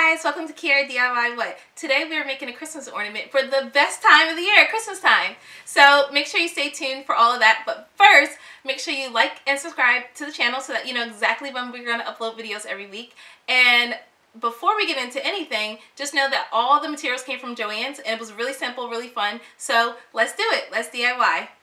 guys, welcome to Chiara DIY What? Today we are making a Christmas ornament for the best time of the year, Christmas time. So make sure you stay tuned for all of that, but first make sure you like and subscribe to the channel so that you know exactly when we're going to upload videos every week. And before we get into anything, just know that all the materials came from Joann's and it was really simple, really fun. So let's do it. Let's DIY.